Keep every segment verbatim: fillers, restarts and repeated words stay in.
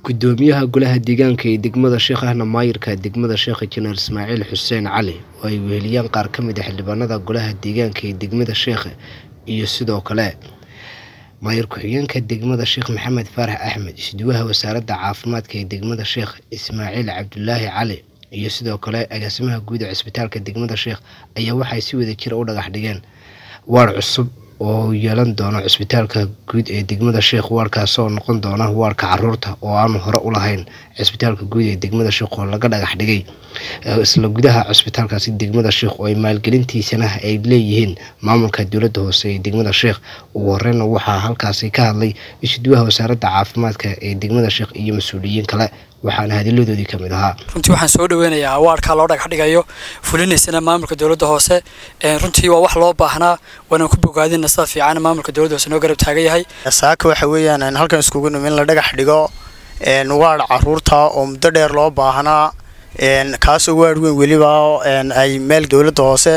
gudoomiyaha golaha deegaanka ee degmada Sheekh ahna maayirka degmada Sheekh Injineer Ismaaciil Xuseen Cali oo ay weheliyaan qaar ka mid ah xildhibaanada golaha deegaanka ee degmada Sheekh iyo sidoo kale maayir ku-xigeenka degmada Sheekh Maxamed Faarax Axmed isduwaha wasaaradda caafimaadka ee degmada Sheekh Ismaaciil Cabdullaahi Cali iyo sidoo kale agaasimaha guud ee isbitaalka degmada Sheekh ayaa waxay si wada jir u dhagax dhigeen waar cusub oo yeelan doona isbitaalka guud ee degmada Sheekh waarkaas oo noqon doona waarka caruurta oo aan hore u lahayn isbitaalka guud ee degmada Sheekh oo laga dhagax dhigay isla gudaha isbitaalkaasi degmada Sheekh oo ay maalgelintiisana ay leeyihiin maamulka dawladda hoose ee degmada Sheekh ugu horreyn waxa halkaasi ka hadlay isduwaha wasaaradda caafimaadka ee degmada Sheekh iyo mas'uuliyiin kale waxaana hadiladoodii kamid ahaa runtii waxaan soo dhaweynayaa waarka loo dhagax dhigayo fulinaysana maamulka dawladda hoose ee runtii waa wax loo baahnaa wana ku bogaadina sida fiican maamulka dawladda hoose noo garab taagan yahay saaka waxa weeyaan in halkan iskugu nimin la dhagax dhigo een waar caruurta oo muddo dheer loo baahnaa een kaas oo waar weyn waliba een ay meel dawladda hoose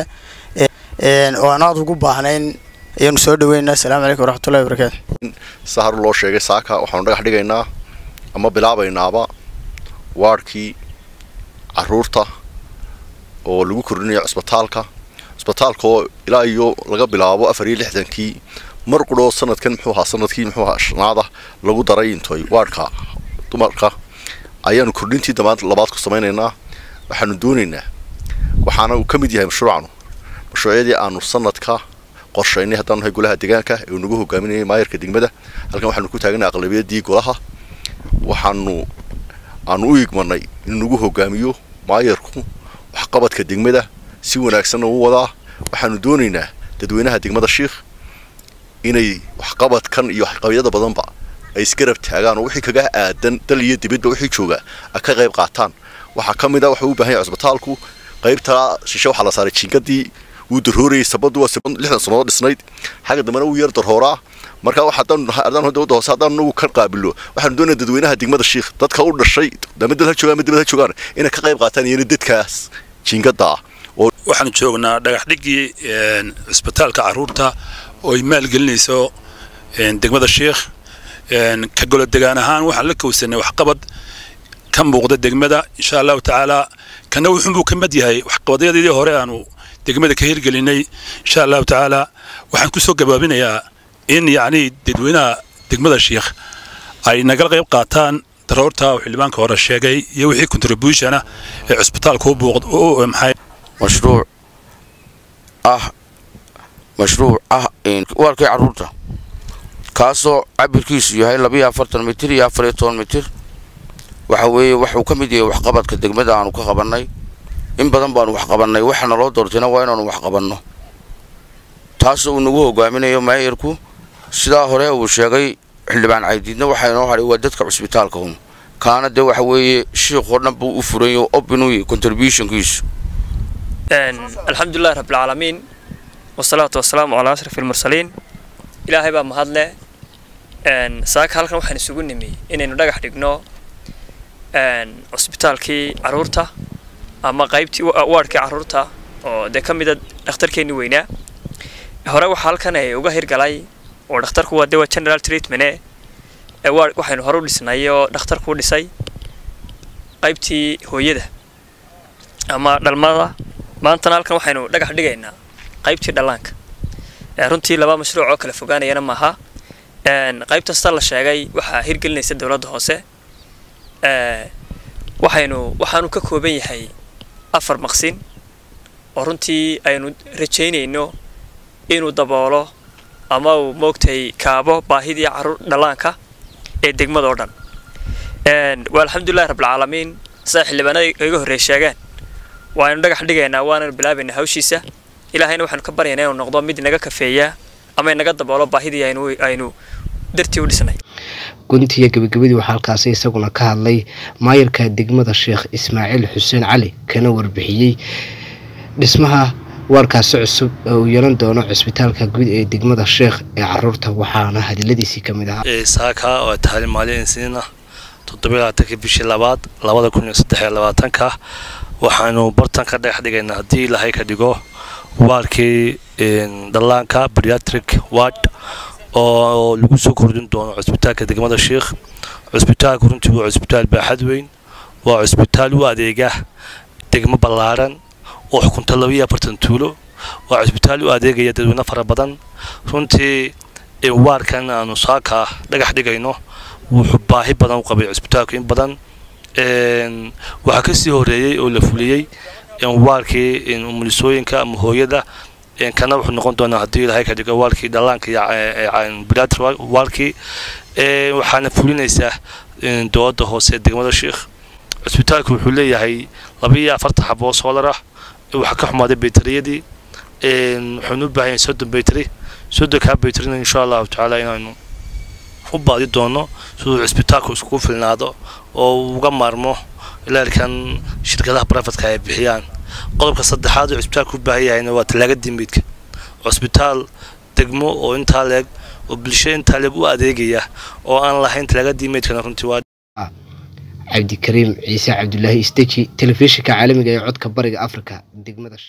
een oo aan aad ugu baahnayn ayaan soo dhaweynaa assalaamu calaykum waraxmatullaahi wabarakaatuh sahar loo sheegay saaka waxaan dhagax dhigaynaa ama bilaabaynaaba waarkii caruurta oo lagu kordhinayo isbitaalka isbitaalka oo ilaa iyo laga bilaabo afar iyo lixdan-kii mar qudho sanadkan muxuu ahaa sanadkii muxuu ahaa shanaada lagu daray intoy waarka dumarka ayaanu kordhintii damaad labaad ku samaynaynaa waxaanu doonaynaa waxaana uu ka mid yahay mashruucanu mashruucyadii aanu sanadka qorshaynay haddaan nahay golaha deegaanka ee uu nagu hogaaminayay maayirka degmada halkan waxaanu ku taagnay aqlabiyadii golaha waxaanu aanu u igmanay inuu nagu hogaamiyo maayirku waxqabadka degmada si wanaagsan u wadaa waxaanu doonaynaa dadweynaha degmada Sheekh inay waxqabadkan iyo waxqabyada badanba ay isgarab taagaan oo wixii kaga aadan dal iyo dibadba wixii jooga ka qayb qaataan waxa kamid ah waxa uu baahan yahay isbitaalku qaybta shisho waxa la saaray jingadii uu darooray sabadu waa lixdan sano dhisnayd xaga damana uu yar darooraa marka waxa dhan ardan dawladda hoose hadaan nagu ka qaabilo waxaan doonayaa dadweynaha degmada Sheekh dadka u dhashay dawladda la jooga midba joogaan inay ka qayb qaataan iyo dadkaas jingada oo waxaan joognaa dhagax dhigii een isbitaalka caruurta oo ay maalgelinayso een degmada Sheekh een ka golo deegaan ahaan waxa la kowsanay wax qabad ka muuqda degmada insha Allah ta'ala kana wuxuu ka mid yahay wax qabadeedii hore aanu degmada ka hirgelinay insha Allah ta'ala waxaan ku soo gabaabinayaa in yani dadweynaha degmada Sheekh ay nagal qayb qaataan daroorta oo xilbaanka hore sheegay iyo wixii contribution ah ee isbitaalku u booqdo oo maxay mashruuc ah mashruuc ah in waarka caruurta kaasoo cabirkiisu yahay laba iyo afartan mitir iyo afar iyo toban mitir waxa weeye wuxuu ka mid yahay wax qabadka degmada aanu ka qabanay in badan baan wax qabanay waxana loo doortayna waa inaanu wax qabanno taasoo uu nagu hogaaminayo maayirku sida hore uu sheegay xildhibaan Caydiidna waxa inoo haray waa dadka isbitaalka hum kaana de waxa weeye sheekh oo dhan buu u furayo opinuu contribution kiisu een alxamdulillaah rabbil caalamiin wasalaatu wasalaamu ala ashrafil mursaliin ilaahay baa mahadle een saaka halkan waxaan isugu nimay inaynu dhagax dhigno een isbitaalkii caruurta ama qaybtii waarkii caruurta oo de kamid ah dhakhtarkeeni weynaa hore waxa halkan ay uga hirgalay oo dhakhtarku waa dawa general treatment ee waxaynu hore u dhisnay oo dhakhtarku dhisay qaybtii hooyada ama dhalmada maanta halkan waxaynu dhagax dhigaynaa qaybtii dhalaanka ee runtii laba mashruuc oo kala fogaanayana maaha een qaybta sida la sheegay waxa hirgelinaysa dawladda hoose ee waxaynu waxaanu ka kooban yahay afar maqsin oo runtii aynu rajaynayno inuu daboolo ama uu moogtay kaabo baahidii caruur dhalaanka ee degmada oo dhan een waa alxamdulillaah rabbil caalamiin saaxiibaanay iga horeey sheegan waanu dhagax dhigaynaa waana bilaabaynaa hawshiisa ilaahayna waxaan ka baryaynaa inuu noqdo mid naga kafeeya ama naga daboolo baahidii aynu aynu dartii u dhisnay guntiga gabagabadii waxa halkaas isaguna ka hadlay maayirka degmada Sheekh Ismaaciil Xuseen Cali kana warbixiyay dhismaha waarkaas cusub oo yeelan doono isbitaalka guud ee degmada Sheekh ee caruurta waxaana hadaladiisii kamid ahaa ee saaka oo tahay maalinsiina toddoba iyo labaatan bishii labaad laba kun iyo saddex iyo labaatan ka waxaanu bartan ka dhagax dhigaynaa hadii ilaahay ka dhigo waarkii in dalaanka pediatric ward oo lagu soo kordhin doono isbitaalka degmada Sheekh cusbitaalku runtii waa cusbitaal baaxad weyn waa cusbitaal u adeega degmo ballaaran oo xukunta laba iyo afartan tuulo waa cusbitaal u adeegaya dadweyne fara badan runtii waarkan aanu saaka dhagax dhigayno wuxuu baahi badan u qabay cusbitaalku in badan waxaa kasii horeeyey oo la fuliyey waarkii umulisooyinka ama hooyada kana wuxuu noqon doonaa haddii ilaahay ka dhigo waarkii dhallaanka iyo bilaad waarkii waxaana fulinaysaa dowladda hoose degmada sheekh cusbitaalku wuxuu leeyahay laba iyo afartan xabo soolar ah waxaa ka xumaaday baytariyadii wuxuuna u baahan yahay soddon baytari soddonkaa baytarina insha allahu tacaala inaanu u baadi doono siduu cusbitaalku iskugu filnaado oo uga maarmo ilaalkan shirkadaha barafadka ay bixiyaan qodobka saddexaad oo cusbitaalku u baahan yahayna waa talaagadii meydka cusbitaal degmo oo intaa leeg oo bulsho intaa leeg u adeegaya oo aan lahayn talaagadii meydkana runtii waa cabdikariim ciise cabdullaahi isteji telefishinka caalamiga ee codka bariga afrika degmada